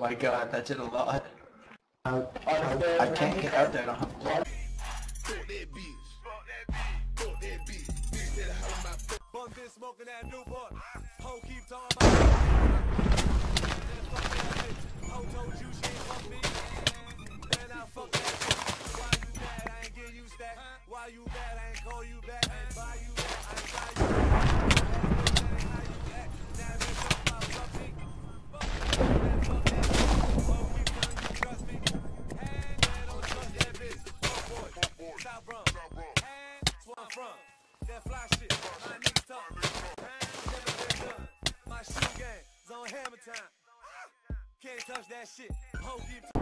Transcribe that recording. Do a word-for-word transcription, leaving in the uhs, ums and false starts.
my god, that did a lot. I, I can't get out there. I don't have blood. Smoking that Newport. Ho keep talking about Ho told you she ain't fuck me. Then I fuck that shit. Why you mad? I ain't give you stack. Why you mad? I ain't call you back. I ain't buy you back. I ain't buy you back. That ain't how you act. Now they talk about something. Fuck that, fuck that. Ho keep telling you trust me. Hey, man, don't trust that bitch. Oh boy, stop from. Hey, that's where I'm from. That fly shit. My niggas talk. My shoe game is on hammer time. Can't touch that shit. Ho keep